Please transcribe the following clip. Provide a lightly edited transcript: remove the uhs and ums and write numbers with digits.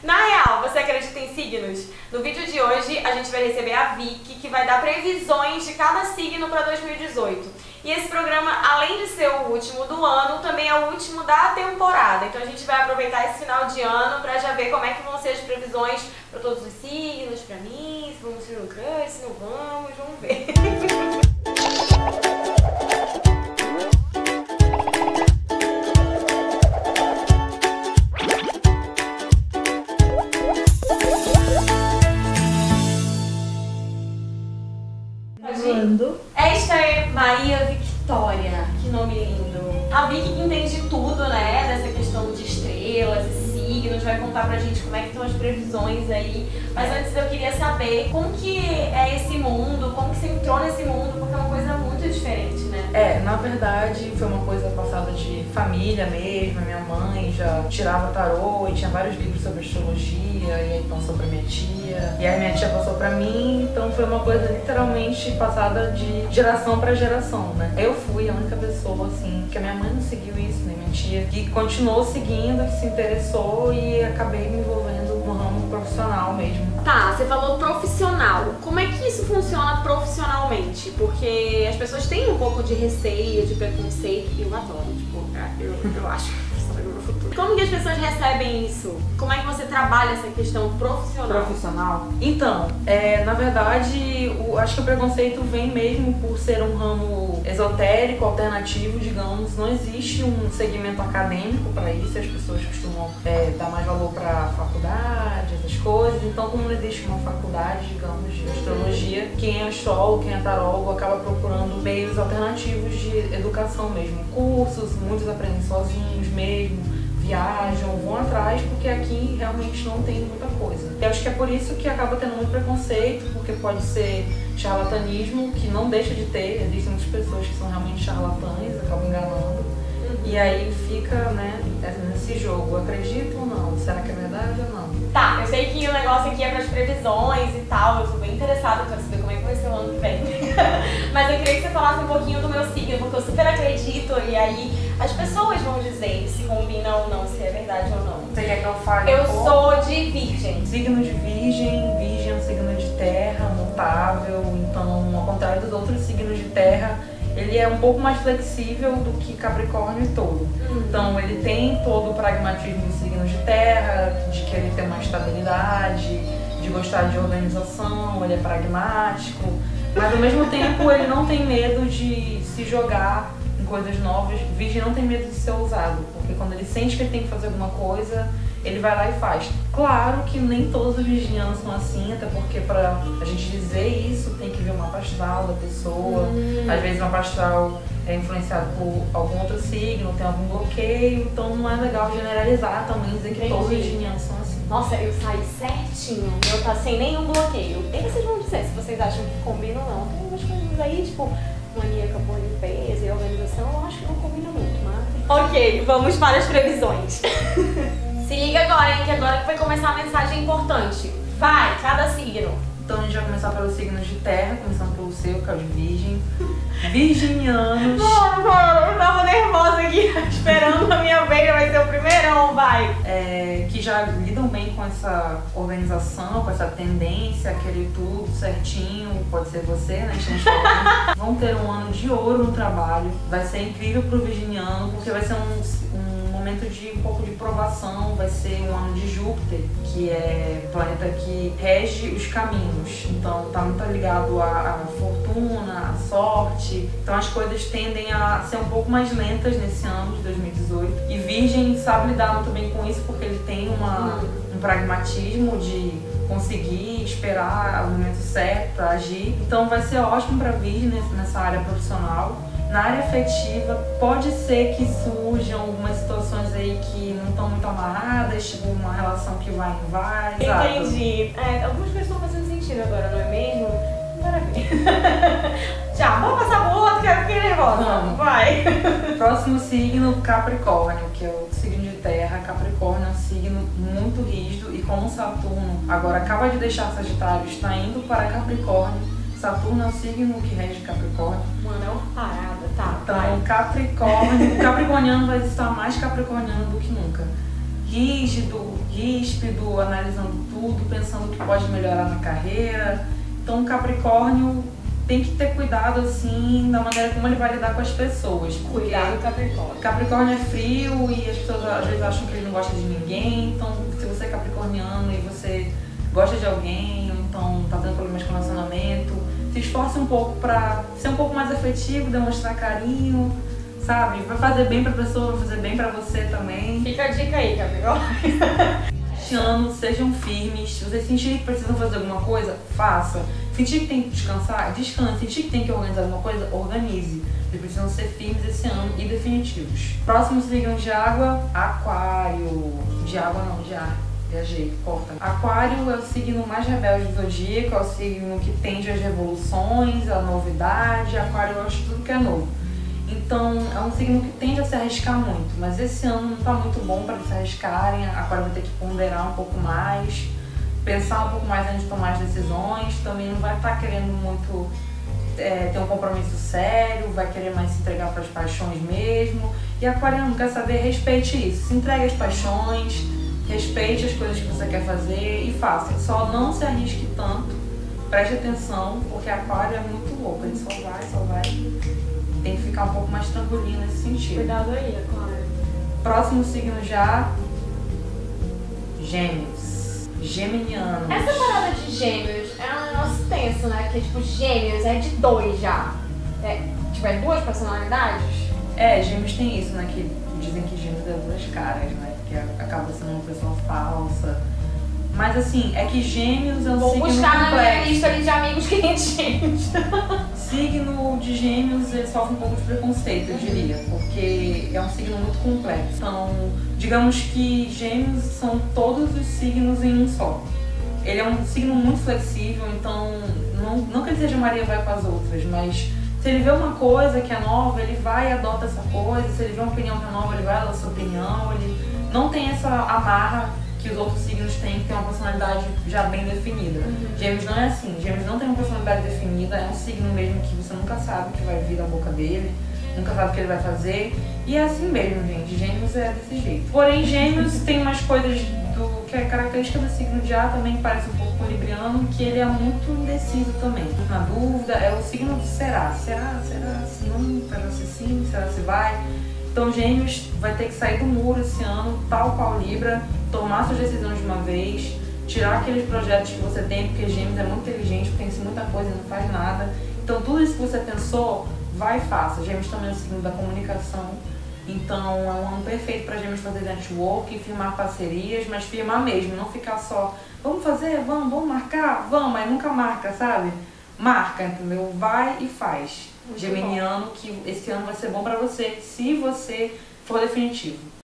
Na real, você acredita em signos? No vídeo de hoje a gente vai receber a Vicky, que vai dar previsões de cada signo para 2018. E esse programa, além de ser o último do ano, também é o último da temporada. Então a gente vai aproveitar esse final de ano para já ver como é que vão ser as previsões para todos os signos, para mim, se vamos ter um crush, se não vamos ver. Esta é Maria Victoria, que nome lindo. A Vicky que entende tudo, né, dessa questão de estrelas e signos, vai contar pra gente como é que estão as previsões aí. Mas antes eu queria saber como que é esse mundo, como que você entrou nesse mundo, porque é uma coisa muito diferente, né? Na verdade foi uma coisa passada de família mesmo. Minha mãe já tirava tarô e tinha vários livros sobre astrologia, e aí passou pra minha tia, e aí minha tia passou pra mim, então foi uma coisa literalmente passada de geração pra geração, né? Eu fui a única pessoa, assim, que a minha mãe não seguiu isso, nem minha tia, que continuou seguindo, que se interessou, e acabei me envolvendo no ramo profissional mesmo. Tá, você falou profissional. Como é que isso funciona profissionalmente? Porque as pessoas têm um pouco de receio, de preconceito, e eu adoro, tipo, eu acho. Como que as pessoas recebem isso? Como é que você trabalha essa questão profissional? Então, na verdade, acho que o preconceito vem mesmo por ser um ramo esotérico, alternativo, digamos. Não existe um segmento acadêmico para isso, as pessoas costumam dar mais valor para faculdade, essas coisas. Então, como não existe uma faculdade, digamos, de astrologia, quem é astrólogo, quem é tarólogo, acaba procurando meios alternativos de educação mesmo. Cursos, muitos aprendem sozinhos mesmo, viajam, vão atrás, porque aqui realmente não tem muita coisa. Eu acho que é por isso que acaba tendo muito preconceito, porque pode ser charlatanismo, que não deixa de ter. Existem muitas pessoas que são realmente charlatães, acabam enganando. E aí fica, né, nesse jogo, acredito ou não? Será que é verdade ou não? Tá, eu sei que o negócio aqui é para as previsões e tal, eu tô bem interessada pra saber como é que vai ser o ano que vem. Mas eu queria que você falasse um pouquinho do meu signo, porque eu super acredito, e aí as pessoas vão dizer se combina ou não, se é verdade ou não. Você quer que eu fale? Eu sou de Virgem. Signo de Virgem, Virgem é um signo de terra, mutável, então, ao contrário dos outros signos de terra, ele é um pouco mais flexível do que Capricórnio todo. Então ele tem todo o pragmatismo dos signos de terra, de querer ter uma estabilidade, de gostar de organização, ele é pragmático, mas ao mesmo tempo ele não tem medo de se jogar em coisas novas. Virgem não tem medo de ser ousado, porque quando ele sente que ele tem que fazer alguma coisa, ele vai lá e faz. Claro que nem todos os virginianos são assim, até porque pra a gente dizer isso tem que ver o mapa astral da pessoa. Às vezes o mapa astral é influenciado por algum outro signo, tem algum bloqueio, então não é legal generalizar também, dizer que todos os virginianos são assim. Nossa, eu saí certinho, eu tá sem nenhum bloqueio. E vocês vão dizer se vocês acham que combina ou não. Tem umas coisas aí, tipo maníaca por limpeza e organização, eu acho que não combina muito, mas... Ok, vamos para as previsões. Se liga agora, hein, que agora que vai começar a mensagem importante. Vai, cada signo. Então a gente vai começar pelos signos de terra, começando pelo seu, que é o de Virgem. Virginianos. Bora, eu tava nervosa aqui, esperando a minha vez, vai ser o primeirão, vai. Que já lidam bem com essa organização, com essa tendência a querer tudo certinho, pode ser você, né? Vão ter um ano de ouro no trabalho, vai ser incrível pro virginiano, porque vai ser um momento de um pouco de provação, vai ser um ano de Júpiter, que é o planeta que rege os caminhos, então tá muito ligado à fortuna, à sorte, então as coisas tendem a ser um pouco mais lentas nesse ano de 2018, e Virgem sabe lidar muito bem com isso, porque ele tem um pragmatismo de conseguir esperar o momento certo para agir, então vai ser ótimo para Virgem nessa área profissional. Na área afetiva, pode ser que surjam algumas situações aí que não estão muito amarradas, tipo uma relação que vai e vai. Entendi. Algumas coisas estão fazendo sentido agora, não é mesmo? Bora ver. Já, vamos passar pro outro, que eu fiquei nervosa. Vai. Próximo signo, Capricórnio, que é o signo de terra. Capricórnio é um signo muito rígido, e como Saturno agora acaba de deixar Sagitário, está indo para Capricórnio. Saturno é o signo que rege Capricórnio. Mano, é uma parada, tá? Então, Capricórnio, o capricorniano vai estar mais capricorniano do que nunca. Rígido, ríspido, analisando tudo, pensando o que pode melhorar na carreira. Então o Capricórnio tem que ter cuidado, assim, da maneira como ele vai lidar com as pessoas. Cuidado, Capricórnio. Capricórnio é frio e as pessoas às vezes acham que ele não gosta de ninguém. Então, se você é capricorniano e você gosta de alguém, ou então tá tendo problemas com relacionamento, se esforce um pouco pra ser um pouco mais afetivo, demonstrar carinho, sabe? Vai fazer bem pra pessoa, vai fazer bem pra você também. Fica a dica aí, Capricórnio. Este ano, sejam firmes. Se vocês sentirem que precisam fazer alguma coisa, faça. Sentir que tem que descansar, descanse. Sentir que tem que organizar alguma coisa, organize. Vocês precisam ser firmes esse ano e definitivos. Próximo signo de água, Aquário. De água não, de ar. Viajei, corta. Aquário é o signo mais rebelde do zodíaco, é o signo que tende às revoluções, à novidade. Aquário gosta de tudo que é novo. Então, é um signo que tende a se arriscar muito, mas esse ano não está muito bom para eles se arriscarem. Aquário vai ter que ponderar um pouco mais, pensar um pouco mais antes de tomar as decisões. Também não vai estar querendo muito ter um compromisso sério, vai querer mais se entregar para as paixões mesmo. E Aquário quer saber, respeite isso, se entregue às paixões, respeite as coisas que você quer fazer e faça. Só não se arrisque tanto, preste atenção, porque Aquário é muito louco, ele só vai. Tem que ficar um pouco mais tranquilinho nesse sentido. Cuidado aí, Aquário. Próximo signo já, Gêmeos. Geminianos. Essa parada de gêmeos é um negócio tenso, né? Porque, tipo, gêmeos é de 2 já. É 2 personalidades? Gêmeos tem isso, né? Que dizem que Gêmeos é 2 caras, né? Porque acaba sendo uma pessoa falsa. Mas assim, é que Gêmeos é um signo complexo. Vou buscar na minha lista ali de amigos que tem Gêmeos. Signo de Gêmeos, ele sofre um pouco de preconceito, eu diria, porque é um signo muito complexo. Então, digamos que Gêmeos são todos os signos em um só. Ele é um signo muito flexível, então não que ele seja Maria vai com as outras, mas se ele vê uma coisa que é nova, ele vai e adota essa coisa. Se ele vê uma opinião que é nova, ele vai adotar essa opinião. Ele não tem essa amarra que os outros signos têm, que tem uma personalidade já bem definida. Gêmeos não é assim, Gêmeos não tem uma personalidade definida, é um signo mesmo que você nunca sabe o que vai vir da boca dele, nunca sabe o que ele vai fazer, e é assim mesmo, gente, Gêmeos é desse jeito. Porém, Gêmeos tem umas coisas que é característica do signo de ar também, que parece um pouco com o Libriano, que ele é muito indeciso também. Na dúvida, é o signo do será, se não, será se sim, será se vai. Então, Gêmeos vai ter que sair do muro esse ano, tal qual Libra, tomar suas decisões de uma vez, tirar aqueles projetos que você tem, porque Gêmeos é muito inteligente, pensa em muita coisa e não faz nada. Então, tudo isso que você pensou, vai e faça. Gêmeos também é o signo da comunicação, então é um ano perfeito para Gêmeos fazer network, firmar parcerias, mas firmar mesmo, não ficar só, vamos fazer, vamos marcar, vamos, mas nunca marca, sabe? Marca, entendeu? Vai e faz. Muito Geminiano, bom. Que esse ano vai ser bom pra você, se você for definitivo.